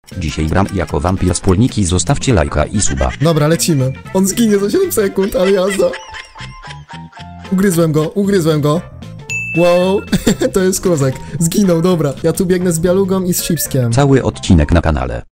Dzisiaj gram jako wampir wspólniki, zostawcie lajka i suba. Dobra, lecimy. On zginie za 7 sekund, ale jazda. Ugryzłem go. Wow, to jest kozak. Zginął, dobra. Ja tu biegnę z Bialugą i z Chipskiem. Cały odcinek na kanale.